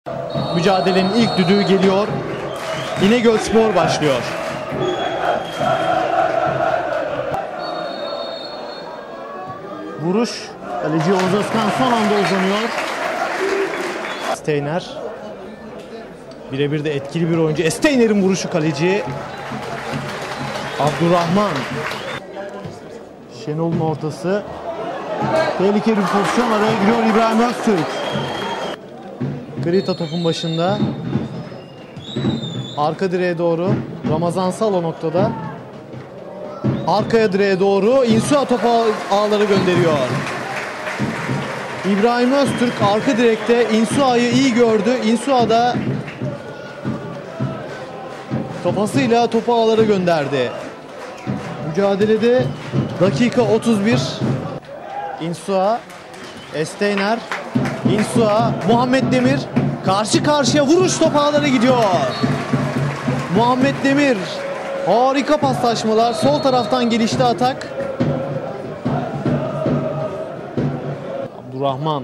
Mücadelenin ilk düdüğü geliyor. İnegölspor başlıyor. Vuruş. Kaleci Oğuz Özkan son anda uzanıyor. Steiner. Birebir de etkili bir oyuncu. Steiner'in vuruşu kaleci. Abdurrahman. Şenol'un ortası. Tehlikeli bir pozisyon, araya giriyor İbrahim Öztürk. Grita topun başında. Arka direğe doğru. Ramazan Sal o noktada. Arkaya direğe doğru. Insua topu ağları gönderiyor. İbrahim Öztürk arka direkte Insua'yı iyi gördü. Insua da topasıyla topu ağlara gönderdi. Mücadelede dakika 31. Insua, Steiner, Insua, Muhammed Demir karşı karşıya, vuruş, top ağlara gidiyor. Muhammed Demir, harika paslaşmalar, sol taraftan gelişti atak. Abdurrahman,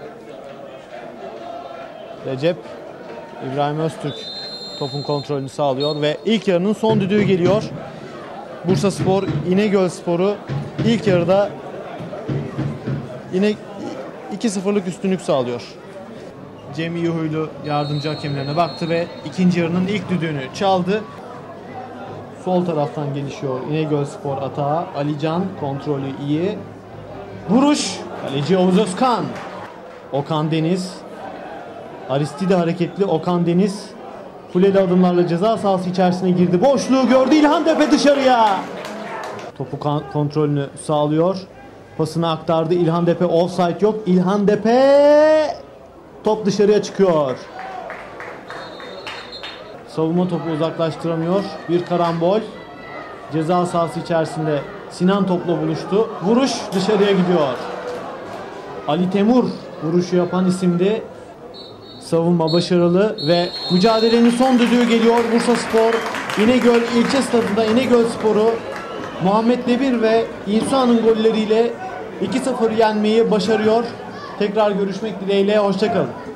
Recep, İbrahim Öztürk topun kontrolünü sağlıyor ve ilk yarının son düdüğü geliyor. Bursaspor İnegölspor'u ilk yarıda yine 2-0'lık üstünlük sağlıyor. Cem Yuhuylu yardımcı hakemlerine baktı ve ikinci yarının ilk düdüğünü çaldı. Sol taraftan gelişiyor İnegölspor atağı. Alican kontrolü iyi. Vuruş. Kaleci Oğuz Özkan. Okan Deniz. Aristide hareketli Okan Deniz. Kuleli adımlarla ceza sahası içerisine girdi. Boşluğu gördü. İlhan Tepe dışarıya. Topu kontrolünü sağlıyor. Pasını aktardı. İlhan Tepe, offside yok. İlhan Tepe, top dışarıya çıkıyor. Savunma topu uzaklaştıramıyor. Bir karambol. Ceza sahası içerisinde Sinan topla buluştu. Vuruş dışarıya gidiyor. Ali Temur vuruşu yapan isimdi. Savunma başarılı ve mücadelenin son düdüğü geliyor. Bursaspor İnegöl ilçe stadında İnegölspor'u Muhammed Demir ve İnsua'nın golleriyle 2-0 yenmeyi başarıyor. Tekrar görüşmek dileğiyle, hoşça kalın.